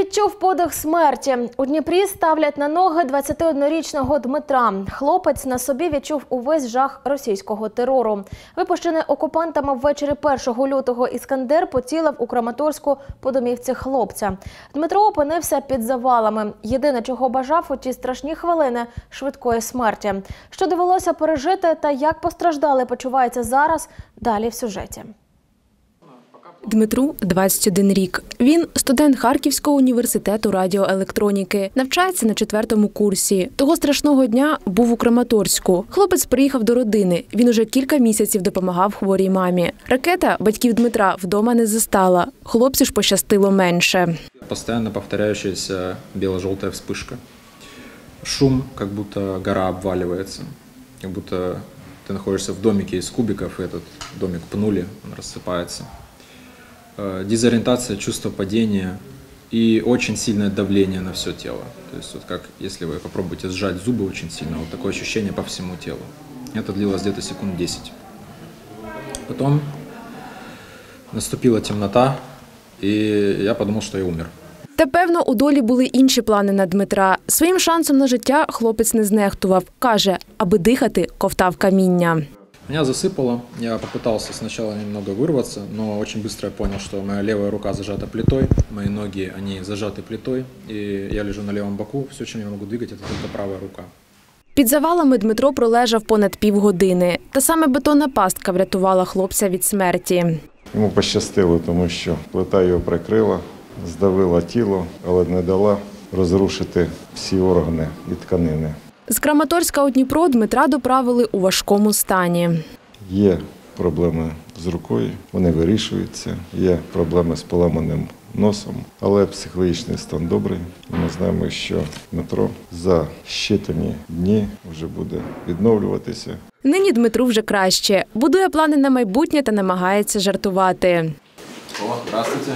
Відчув подих смерті. У Дніпрі ставлять на ноги 21-річного Дмитра. Хлопець на собі відчув увесь жах російського терору. Випущений окупантами ввечері 1 лютого «Іскандер» поцілив у Краматорську по домівці хлопця. Дмитро опинився під завалами. Єдине, чого бажав у ті страшні хвилини – швидкої смерті. Що довелося пережити та як постраждалий почувається зараз – далі в сюжеті. Дмитру 21 рік. Він – студент Харківського університету радіоелектроніки. Навчається на 4-му курсі. Того страшного дня був у Краматорську. Хлопець приїхав до родини. Він уже кілька місяців допомагав хворій мамі. Ракета батьків Дмитра вдома не застала. Хлопцю ж пощастило менше. Постоянно повторяющаяся бело-желтая вспышка. Шум, как будто гора обваливается. Как будто ты находишься в домике из кубиков, и этот домик пнули, он рассыпается. Дезориентация, чувство падения и очень сильное давление на все тело. То есть вот как если вы попробуете сжать зубы очень сильно, вот такое ощущение по всему телу. Это длилось где-то секунд 10. Потом наступила темнота, и я подумал, что я умер. Та, певно, у долі були інші плани на Дмитра. Своїм шансом на життя хлопець не знехтував. Каже, аби дихати, ковтав каміння. Меня засыпало, я попытался сначала немного вырваться, но очень быстро я понял, что моя левая рука зажата плитой, мои ноги, они зажаты плитой, и я лежу на левом боку, все, чем я могу двигать, это только правая рука. Під завалами Дмитро пролежав понад півгодини. Та саме бетонна пастка врятувала хлопця від смерті. Йому пощастило, тому що плита його прикрила, здавила тіло, але не дала розрушити всі органи і тканини. З Краматорська у Дніпро Дмитра доправили у важкому стані. Є проблеми з рукою, вони вирішуються, є проблеми з поламаним носом, але психологічний стан добрий. Ми знаємо, що Дмитро за щитані дні вже буде відновлюватися. Нині Дмитру вже краще. Будує плани на майбутнє та намагається жартувати. О, здравствуйте.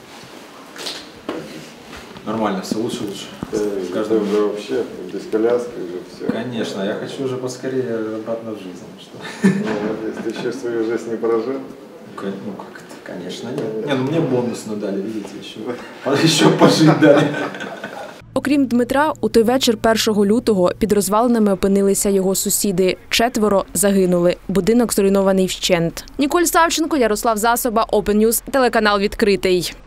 Нормально, все лучше. Каждый уже вообще без коляски уже все. Конечно, я хочу уже поскорее обратно в жизнь. Что? Если еще свою жизнь не прожил. Ну как это, конечно, нет. Не, ну мне бонусно дали, видите, еще пожить дали. Окрім Дмитра, у той вечір 1 лютого під розвалинами опинилися його сусіди. 4 загинули. Будинок зруйнований вщент. Ніколь Савченко, Ярослав Засоба, Open News, телеканал «Відкритий».